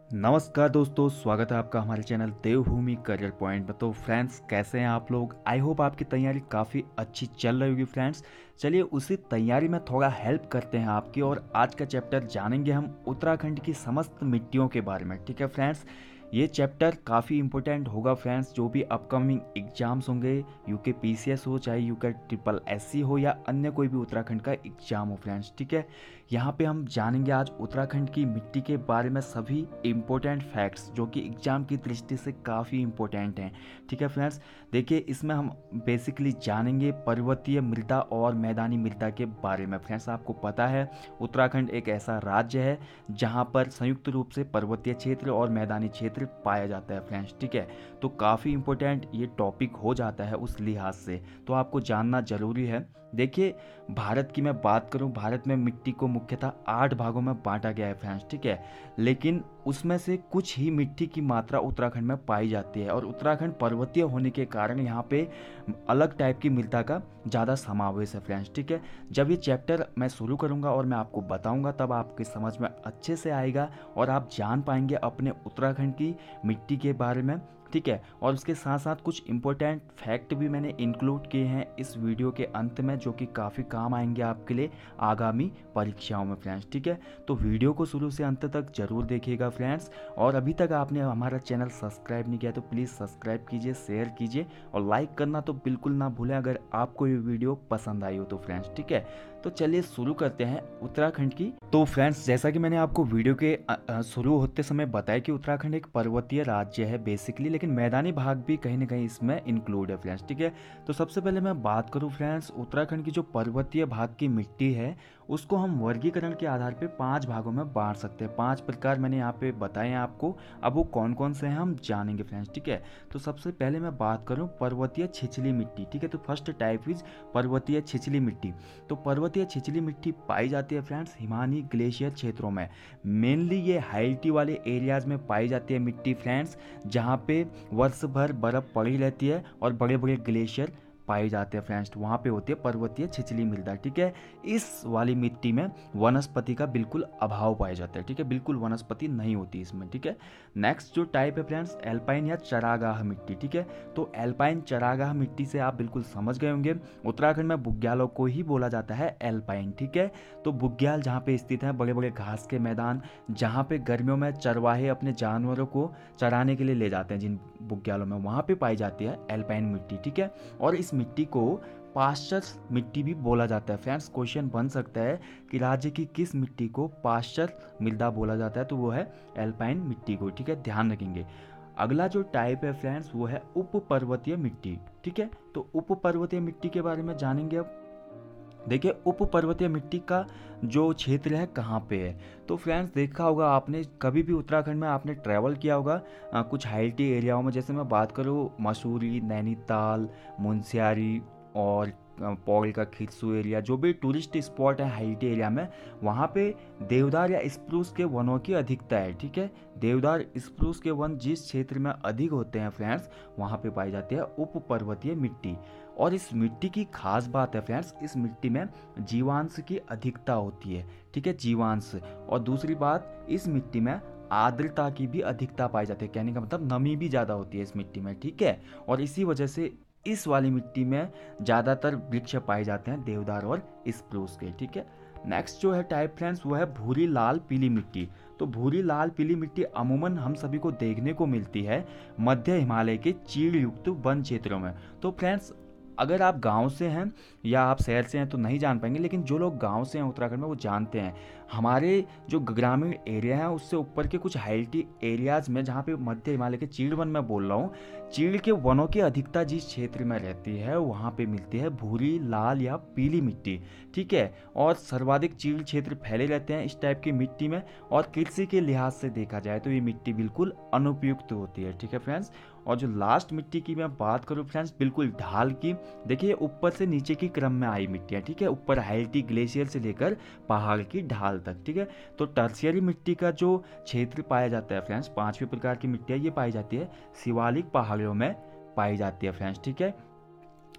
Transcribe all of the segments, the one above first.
नमस्कार दोस्तों, स्वागत है आपका हमारे चैनल देवभूमि करियर पॉइंट में। तो फ्रेंड्स, कैसे हैं आप लोग? आई होप आपकी तैयारी काफ़ी अच्छी चल रही होगी फ्रेंड्स। चलिए उसी तैयारी में थोड़ा हेल्प करते हैं आपकी, और आज का चैप्टर जानेंगे हम उत्तराखंड की समस्त मिट्टियों के बारे में। ठीक है फ्रेंड्स, ये चैप्टर काफ़ी इंपॉर्टेंट होगा फ्रेंड्स। जो भी अपकमिंग एग्जाम्स होंगे, यूके पीसीएस हो, चाहे यूके ट्रिपल एससी हो, या अन्य कोई भी उत्तराखंड का एग्जाम हो फ्रेंड्स। ठीक है, यहाँ पे हम जानेंगे आज उत्तराखंड की मिट्टी के बारे में सभी इम्पोर्टेंट फैक्ट्स, जो कि एग्जाम की दृष्टि से काफ़ी इम्पोर्टेंट हैं। ठीक है फ्रेंड्स, देखिए इसमें हम बेसिकली जानेंगे पर्वतीय मृदा और मैदानी मृदा के बारे में। फ्रेंड्स, आपको पता है उत्तराखंड एक ऐसा राज्य है जहाँ पर संयुक्त रूप से पर्वतीय क्षेत्र और मैदानी क्षेत्र पाया जाता है फ्रेंड्स। ठीक है, तो काफ़ी इम्पोर्टेंट ये टॉपिक हो जाता है उस लिहाज से, तो आपको जानना जरूरी है। देखिए, भारत की मैं बात करूं, भारत में मिट्टी को मुख्यतः 8 भागों में बांटा गया है फ्रेंड्स। ठीक है, लेकिन उसमें से कुछ ही मिट्टी की मात्रा उत्तराखंड में पाई जाती है, और उत्तराखंड पर्वतीय होने के कारण यहाँ पे अलग टाइप की मृदा का ज़्यादा समावेश है फ्रेंड्स। ठीक है, जब ये चैप्टर मैं शुरू करूँगा और मैं आपको बताऊँगा, तब आपके समझ में अच्छे से आएगा और आप जान पाएंगे अपने उत्तराखंड की मिट्टी के बारे में। ठीक है, और उसके साथ साथ कुछ इंपॉर्टेंट फैक्ट भी मैंने इंक्लूड किए हैं इस वीडियो के अंत में, जो कि काफ़ी काम आएंगे आपके लिए आगामी परीक्षाओं में फ्रेंड्स। ठीक है, तो वीडियो को शुरू से अंत तक जरूर देखिएगा फ्रेंड्स। और अभी तक आपने हमारा चैनल सब्सक्राइब नहीं किया तो प्लीज़ सब्सक्राइब कीजिए, शेयर कीजिए और लाइक करना तो बिल्कुल ना भूलें अगर आपको ये वीडियो पसंद आई हो तो फ्रेंड्स। ठीक है, तो चलिए शुरू करते हैं उत्तराखंड की। तो फ्रेंड्स, जैसा कि मैंने आपको वीडियो के शुरू होते समय बताया कि उत्तराखंड एक पर्वतीय राज्य है बेसिकली, लेकिन मैदानी भाग भी कहीं ना कहीं इसमें इंक्लूड है फ्रेंड्स। ठीक है, तो सबसे पहले मैं बात करूं फ्रेंड्स, उत्तराखंड की जो पर्वतीय भाग की मिट्टी है उसको हम वर्गीकरण के आधार पे 5 भागों में बांट सकते हैं। 5 प्रकार मैंने यहाँ पे बताए हैं आपको, अब वो कौन कौन से हैं हम जानेंगे फ्रेंड्स। ठीक है, तो सबसे पहले मैं बात करूँ पर्वतीय छिछली मिट्टी। ठीक है, तो फर्स्ट टाइप इज पर्वतीय छिछली मिट्टी। तो पर्वतीय छिछली मिट्टी पाई जाती है फ्रेंड्स हिमानी ग्लेशियर क्षेत्रों में। मेनली ये हाइल्टी वाले एरियाज में पाई जाती है मिट्टी फ्रेंड्स, जहाँ पे वर्ष भर बर्फ पड़ी रहती है और बड़े बड़े ग्लेशियर पाए जाते हैं फ्रेंड्स। वहाँ पे होती है पर्वतीय छिछली मृदा। ठीक है, इस वाली मिट्टी में वनस्पति का बिल्कुल अभाव पाया जाता है। ठीक है, बिल्कुल वनस्पति नहीं होती इसमें। ठीक है, नेक्स्ट जो टाइप है फ्रेंड्स, एल्पाइन या चरागाह मिट्टी। ठीक है, तो एल्पाइन चरागाह मिट्टी से आप बिल्कुल समझ गए होंगे, उत्तराखंड में बुग्यालों को ही बोला जाता है एल्पाइन। ठीक है, तो बुग्याल जहाँ पे स्थित है, बड़े बड़े घास के मैदान, जहाँ पे गर्मियों में चरवाहे अपने जानवरों को चराने के लिए ले जाते हैं, जिन बुग्यालों में, वहाँ पे पाई जाती है एल्पाइन मिट्टी। ठीक है, और इस मिट्टी को पाश्चर मिट्टी भी बोला जाता है फ्रेंड्स। क्वेश्चन बन सकता है कि राज्य की किस मिट्टी को पाश्चर मृदा बोला जाता है, तो वो है एल्पाइन मिट्टी को। ठीक है, ध्यान रखेंगे। अगला जो टाइप है फ्रेंड्स वो है उप पर्वतीय मिट्टी। ठीक है, तो उप पर्वतीय मिट्टी के बारे में जानेंगे अब। देखिए, उप पर्वतीय मिट्टी का जो क्षेत्र है कहाँ पे है, तो फ्रेंड्स देखा होगा आपने, कभी भी उत्तराखंड में आपने ट्रैवल किया होगा कुछ हाइल्टी एरियाओं में। जैसे मैं बात करूँ मसूरी, नैनीताल, मुनस्यारी और पौड़ी का खिरसू एरिया, जो भी टूरिस्ट स्पॉट है हाइल्टी एरिया में, वहाँ पे देवदार या स्प्रूस के वनों की अधिकता है। ठीक है, देवदार स्प्रूस के वन जिस क्षेत्र में अधिक होते हैं फ्रेंड्स, वहाँ पे पाई जाती है उप पर्वतीय मिट्टी। और इस मिट्टी की खास बात है फ्रेंड्स, इस मिट्टी में जीवांश की अधिकता होती है। ठीक है, जीवांश। और दूसरी बात, इस मिट्टी में आर्द्रता की भी अधिकता पाई जाती है, कहने का मतलब नमी भी ज़्यादा होती है इस मिट्टी में। ठीक है, और इसी वजह से इस वाली मिट्टी में ज़्यादातर वृक्ष पाए जाते हैं, देवदार और स्प्रूस के। ठीक है, नेक्स्ट जो है टाइप फ्रेंड्स वो है भूरी लाल पीली मिट्टी। तो भूरी लाल पीली मिट्टी अमूमन हम सभी को देखने को मिलती है मध्य हिमालय के चीड़ युक्त वन क्षेत्रों में। तो फ्रेंड्स, अगर आप गांव से हैं या आप शहर से हैं तो नहीं जान पाएंगे, लेकिन जो लोग गांव से हैं उत्तराखंड में वो जानते हैं। हमारे जो ग्रामीण एरिया है उससे ऊपर के कुछ हाइल्टी एरियाज में, जहाँ पे मध्य हिमालय के चीड़ वन में बोल रहा हूँ, चीड़ के वनों की अधिकता जिस क्षेत्र में रहती है वहाँ पे मिलती है भूरी लाल या पीली मिट्टी। ठीक है, और सर्वाधिक चीड़ क्षेत्र फैले रहते हैं इस टाइप की मिट्टी में, और कृषि के लिहाज से देखा जाए तो ये मिट्टी बिल्कुल अनुपयुक्त होती है। ठीक है फ्रेंड्स, और जो लास्ट मिट्टी की मैं बात करूँ फ्रेंड्स, बिल्कुल ढाल की, देखिए ऊपर से नीचे की क्रम में आई मिट्टियाँ। ठीक है, ऊपर हाइल्टी ग्लेशियर से लेकर पहाड़ की ढाल तक। ठीक है, तो टर्शियरी मिट्टी का जो क्षेत्र पाया जाता है फ्रेंड्स, 5वें प्रकार की मिट्टियाँ ये पाई जाती है शिवालिक पहाड़ियों में पाई जाती है फ्रेंड्स। ठीक है,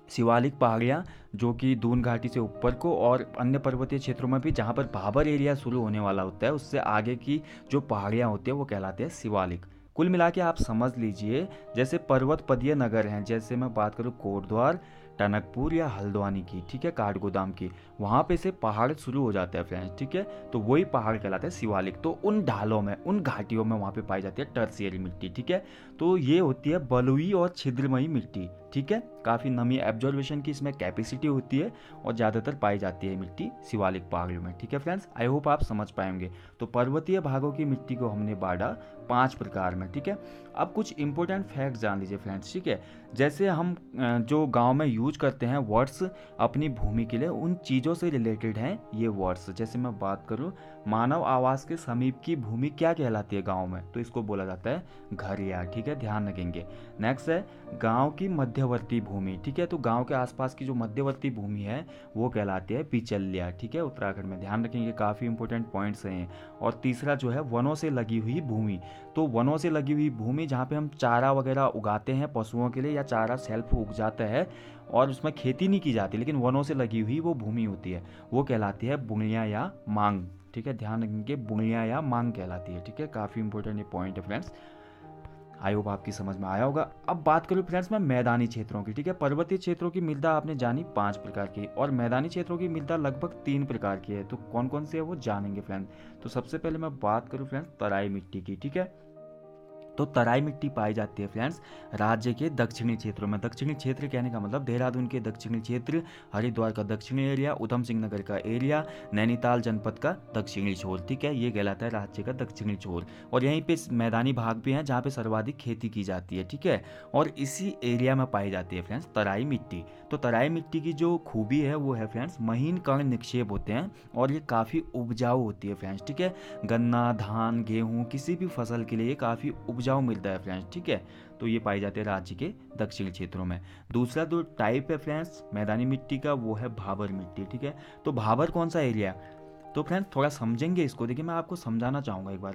शिवालिक पहाड़ियाँ जो कि दून घाटी से ऊपर को और अन्य पर्वतीय क्षेत्रों में भी जहाँ पर भाबर एरिया शुरू होने वाला होता है उससे आगे की जो पहाड़ियाँ होती है वो कहलाते हैं शिवालिक। कुल मिला के आप समझ लीजिए, जैसे पर्वत पदीय नगर हैं, जैसे मैं बात करूँ कोटद्वार, टनकपुर या हल्द्वानी की, ठीक है, काठगोदाम की, वहाँ पे से पहाड़ शुरू हो जाते हैं फ्रेंड्स, ठीक है। तो वही पहाड़ कहलाते हैं शिवालिक। तो उन ढालों में, उन घाटियों में वहाँ पे पाई जाती है टर्शियरी मिट्टी, ठीक है। तो ये होती है बलुई और छिद्रमयी मिट्टी, ठीक है। काफ़ी नमी एब्जॉर्वेशन की इसमें कैपेसिटी होती है और ज़्यादातर पाई जाती है मिट्टी शिवालिक पहाड़ियों में, ठीक है फ्रेंड्स। आई होप आप समझ पाएंगे। तो पर्वतीय भागों की मिट्टी को हमने बांटा 5 प्रकार में, ठीक है। अब कुछ इंपॉर्टेंट फैक्ट जान लीजिए फ्रेंड्स, ठीक है। जैसे हम जो गांव में यूज करते हैं वर्ड्स अपनी भूमि के लिए, उन चीज़ों से रिलेटेड हैं ये वर्ड्स। जैसे मैं बात करूँ, मानव आवास के समीप की भूमि क्या कहलाती है गांव में, तो इसको बोला जाता है घरिया, ठीक है, ध्यान रखेंगे। नेक्स्ट है गांव की मध्यवर्ती भूमि, ठीक है। तो गांव के आसपास की जो मध्यवर्ती भूमि है वो कहलाती है बिचौलिया, ठीक है, उत्तराखंड में, ध्यान रखेंगे, काफ़ी इंपॉर्टेंट पॉइंट्स हैं। और तीसरा जो है वनों से लगी हुई भूमि। तो वनों से लगी हुई भूमि जहाँ पे हम चारा वगैरह उगाते हैं पशुओं के लिए, या चारा सेल्फ उग जाता है और उसमें खेती नहीं की जाती, लेकिन वनों से लगी हुई वो भूमि होती है, वो कहलाती है बुंगलियाँ या मांग, ठीक है, ध्यान रखेंगे, बुंगलियाँ या मांग कहलाती है, ठीक है। काफ़ी इंपॉर्टेंट ये पॉइंट है फ्रेंड्स। आई होप आपकी समझ में आया होगा। अब बात करूँ फ्रेंड्स मैं मैदानी क्षेत्रों की, ठीक है। पर्वतीय क्षेत्रों की मृदा आपने जानी 5 प्रकार की, और मैदानी क्षेत्रों की मृदा लगभग 3 प्रकार की है। तो कौन कौन सी है वो जानेंगे फ्रेंड्स। तो सबसे पहले मैं बात करूँ फ्रेंड्स तराई मिट्टी की, ठीक है। तो तराई मिट्टी पाई जाती है फ्रेंड्स राज्य के दक्षिणी क्षेत्रों में। दक्षिणी क्षेत्र कहने का मतलब देहरादून के दक्षिणी क्षेत्र, हरिद्वार का दक्षिणी एरिया, उधम सिंह नगर का एरिया, नैनीताल जनपद का दक्षिणी छोर, ठीक है, ये कहलाता है राज्य का दक्षिणी छोर। और यहीं पे मैदानी भाग भी हैं जहाँ पे सर्वाधिक खेती की जाती है, ठीक है। और इसी एरिया में पाई जाती है फ्रेंड्स तराई मिट्टी। तो तराई मिट्टी की जो खूबी है वो है फ्रेंड्स महीन कण निक्षेप होते हैं और ये काफ़ी उपजाऊ होती है फ्रेंड्स, ठीक है। गन्ना, धान, गेहूँ, किसी भी फसल के लिए काफ़ी उपजाऊ मिलता है फ्रेंड्स, ठीक है। तो ये पाई जाती है राज्य के दक्षिणी क्षेत्रों में। दूसरा जो टाइप है फ्रेंड्स मैदानी मिट्टी का वो है भाबर मिट्टी, ठीक है। तो भाबर कौन सा एरिया, तो फ्रेंड्स थोड़ा समझेंगे इसको, देखिए मैं आपको समझाना चाहूँगा एक बार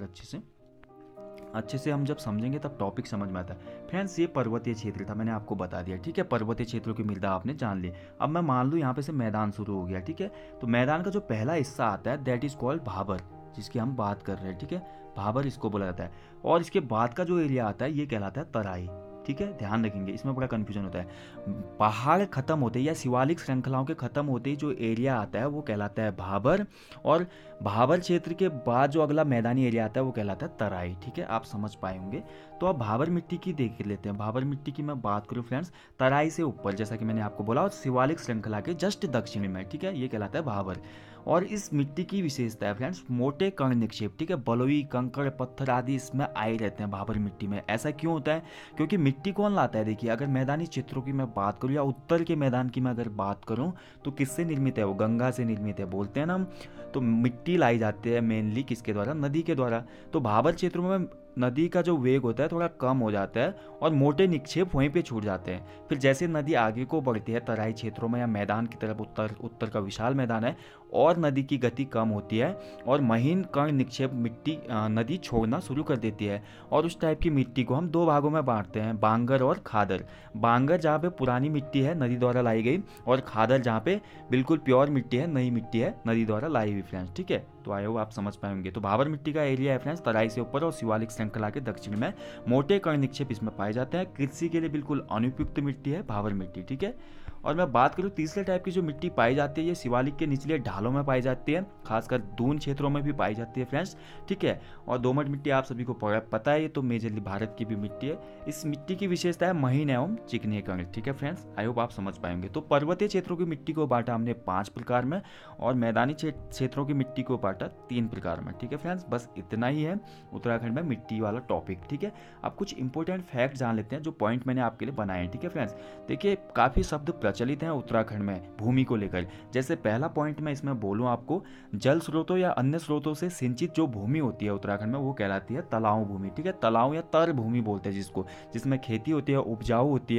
अच्छे से हम जब समझेंगे तब टॉपिक समझ में आता है फ्रेंड्स। ये पर्वतीय क्षेत्र था, मैंने आपको बता दिया, ठीक है। पर्वतीय क्षेत्रों की मृदा आपने जान ली। अब मैं मान लूँ यहाँ पे से मैदान शुरू हो गया, ठीक है। तो मैदान का जो पहला हिस्सा आता है दैट इज कॉल्ड भाबर, जिसकी हम बात कर रहे हैं, ठीक है, भाबर इसको बोला जाता है। और इसके बाद का जो एरिया आता है ये कहलाता है तराई, ठीक है, ध्यान रखेंगे, इसमें बड़ा कंफ्यूजन होता है। पहाड़ खत्म होते या शिवालिक श्रृंखलाओं के खत्म होते ही जो एरिया आता है वो कहलाता है भाबर, और भाबर क्षेत्र के बाद जो अगला मैदानी एरिया आता है वो कहलाता है तराई, ठीक है, आप समझ पाए होंगे। तो अब भाबर मिट्टी की देख लेते हैं। भाबर मिट्टी की मैं बात करूँ फ्रेंड्स तराई से ऊपर, जैसा कि मैंने आपको बोला, और शिवालिक श्रृंखला के जस्ट दक्षिण में, ठीक है, ये कहलाता है भाबर। और इस मिट्टी की विशेषता है फ्रेंड्स मोटे कण निक्षेप, ठीक है, बलुई, कंकड़, पत्थर आदि इसमें आए रहते हैं भाबर मिट्टी में। ऐसा क्यों होता है, क्योंकि मिट्टी कौन लाता है, देखिए अगर मैदानी क्षेत्रों की मैं बात करूँ या उत्तर के मैदान की मैं अगर बात करूँ तो किससे निर्मित है, वो गंगा से निर्मित है, बोलते हैं ना हम। तो मिट्टी लाई जाती है मेनली किसके द्वारा, नदी के द्वारा। तो भाबर क्षेत्रों में नदी का जो वेग होता है थोड़ा कम हो जाता है और मोटे निक्षेप वहीं पे छूट जाते हैं। फिर जैसे नदी आगे को बढ़ती है तराई क्षेत्रों में या मैदान की तरफ, उत्तर का विशाल मैदान है, और नदी की गति कम होती है और महीन कण निक्षेप मिट्टी नदी छोड़ना शुरू कर देती है। और उस टाइप की मिट्टी को हम 2 भागों में बांटते हैं, बांगर और खादर। बांगर जहाँ पे पुरानी मिट्टी है नदी द्वारा लाई गई, और खादर जहाँ पे बिल्कुल प्योर मिट्टी है, नई मिट्टी है, नदी द्वारा लाई हुई फ्रेंड्स, ठीक है। तो आए हो आप समझ पाएंगे। तो भाबर मिट्टी का एरिया है फ्रेंड्स तराई से ऊपर और शिवालिक श्रृंखला के दक्षिण में। मोटे कण निक्षेप इसमें पाए जाते हैं। कृषि के लिए बिल्कुल अनुपयुक्त मिट्टी है भाबर मिट्टी, ठीक है। और मैं बात करूँ तीसरे टाइप की जो मिट्टी पाई जाती है ये शिवालिक के निचले ढालों में पाई जाती है, खासकर दून क्षेत्रों में भी पाई जाती है फ्रेंड्स, ठीक है। और दोमट मिट्टी आप सभी को पता है, ये तो मेजरली भारत की भी मिट्टी है। इस मिट्टी की विशेषता है महीन एवं चिकने कण, ठीक है फ्रेंड्स। आई होप आप समझ पाएंगे। तो पर्वतीय क्षेत्रों की मिट्टी को बांटा हमने 5 प्रकार में, और मैदानी क्षेत्रों की मिट्टी को बांटा 3 प्रकार में, ठीक है फ्रेंड्स। बस इतना ही है उत्तराखंड में मिट्टी वाला टॉपिक, ठीक है। अब कुछ इंपॉर्टेंट फैक्ट जान लेते हैं जो पॉइंट मैंने आपके लिए बनाए हैं, ठीक है फ्रेंड्स। देखिए काफ़ी शब्द प्रचलित हैं उत्तराखंड में भूमि को लेकर। जैसे पहला पॉइंट मैं इसमें बोलूँ आपको, जल स्रोतों या अन्य स्रोतों से सिंचित जो भूमि होती है उत्तराखंड में वो कहलाती है तलाव भूमि, ठीक है। तलाव या तर भूमि बोलते हैं जिसको, जिसमें खेती होती है, उपजाऊ होती है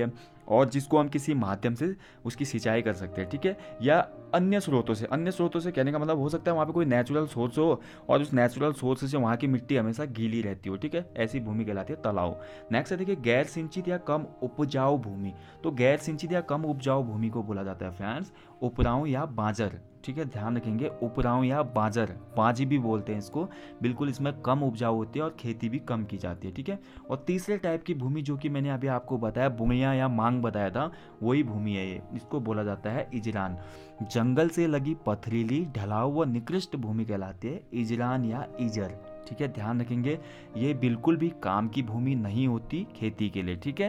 और जिसको हम किसी माध्यम से उसकी सिंचाई कर सकते हैं, ठीक है, या अन्य स्रोतों से कहने का मतलब हो सकता है वहाँ पे कोई नेचुरल सोर्स हो और उस नेचुरल सोर्स से वहाँ की मिट्टी हमेशा गीली रहती हो, ठीक है, ऐसी भूमि कहलाती है तलाव। नेक्स्ट है देखिए गैर सिंचित या कम उपजाऊ भूमि। तो गैर सिंचित या कम उपजाऊ भूमि को बोला जाता है फ्रेंड्स उपराऊ या बांजर, ठीक है, ध्यान रखेंगे, उपराऊ या बांजर, बाजी भी बोलते हैं इसको। बिल्कुल इसमें कम उपजाऊ होती है और खेती भी कम की जाती है, ठीक है। और तीसरे टाइप की भूमि जो कि मैंने अभी आपको बताया बुनिया या मांग बताया था, वही भूमि है ये, इसको बोला जाता है इजरान। जंगल से लगी पथरीली ढलाव व निकृष्ट भूमि कहलाती है इजरान या इजर, ठीक है, ध्यान रखेंगे। ये बिल्कुल भी काम की भूमि नहीं होती खेती के लिए, ठीक है।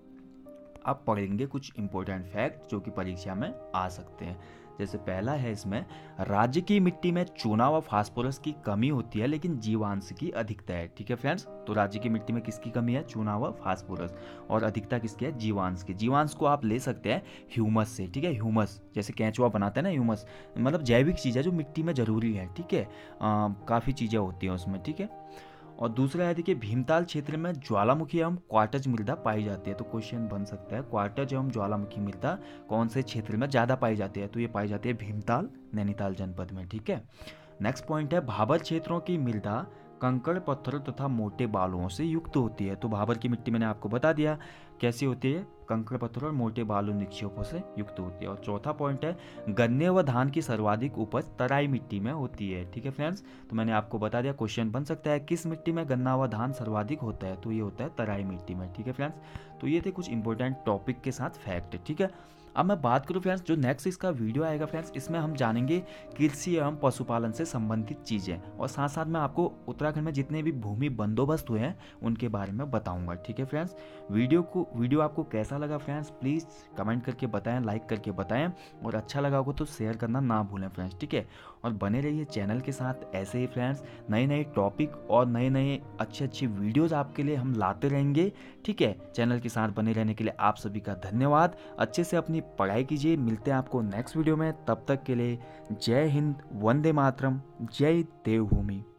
अब पढ़ेंगे कुछ इंपॉर्टेंट फैक्ट जो कि परीक्षा में आ सकते हैं। जैसे पहला है इसमें, राज्य की मिट्टी में चूना व फास्फोरस की कमी होती है लेकिन जीवांश की अधिकता है, ठीक है फ्रेंड्स। तो राज्य की मिट्टी में किसकी कमी है? चूना व फास्फोरस। और अधिकता किसकी है? जीवांश की। जीवांश को आप ले सकते हैं ह्यूमस से, ठीक है, ह्यूमस जैसे केंचुआ बनाते हैं ना, ह्यूमस मतलब जैविक चीज़ है जो मिट्टी में जरूरी है, ठीक है, काफ़ी चीज़ें होती हैं उसमें, ठीक है। और दूसरा है देखिए भीमताल क्षेत्र में ज्वालामुखी एवं क्वार्टज मृदा पाई जाती है। तो क्वेश्चन बन सकता है क्वार्टज एवं ज्वालामुखी मृदा कौन से क्षेत्र में ज़्यादा पाई जाती है? तो ये पाई जाती है भीमताल नैनीताल जनपद में, ठीक है। नेक्स्ट पॉइंट है भाबर क्षेत्रों की मृदा कंकड़ पत्थरों तथा मोटे बालुओं से युक्त होती है। तो भाबर की मिट्टी मैंने आपको बता दिया कैसी होती है, कंकड़ पत्थर और मोटे बालू निक्षेपों से युक्त होती है। और चौथा पॉइंट है गन्ने व धान की सर्वाधिक उपज तराई मिट्टी में होती है, ठीक है फ्रेंड्स। तो मैंने आपको बता दिया क्वेश्चन बन सकता है किस मिट्टी में गन्ना व धान सर्वाधिक होता है? तो ये होता है तराई मिट्टी में, ठीक है फ्रेंड्स। तो ये थे कुछ इंपॉर्टेंट टॉपिक के साथ फैक्ट, ठीक है। अब मैं बात करूं फ्रेंड्स, जो नेक्स्ट इसका वीडियो आएगा फ्रेंड्स, इसमें हम जानेंगे कृषि एवं पशुपालन से संबंधित चीज़ें, और साथ साथ मैं आपको उत्तराखंड में जितने भी भूमि बंदोबस्त हुए हैं उनके बारे में बताऊंगा, ठीक है फ्रेंड्स। वीडियो आपको कैसा लगा फ्रेंड्स, प्लीज़ कमेंट करके बताएं, लाइक करके बताएं, और अच्छा लगा होगा तो शेयर करना ना भूलें फ्रेंड्स, ठीक है। और बने रहिए चैनल के साथ ऐसे ही फ्रेंड्स, नए नए टॉपिक और नए नए अच्छे वीडियोज़ आपके लिए हम लाते रहेंगे, ठीक है। चैनल के साथ बने रहने के लिए आप सभी का धन्यवाद। अच्छे से अपनी पढ़ाई कीजिए, मिलते हैं आपको नेक्स्ट वीडियो में, तब तक के लिए जय हिंद, वंदे मातरम, जय देवभूमि।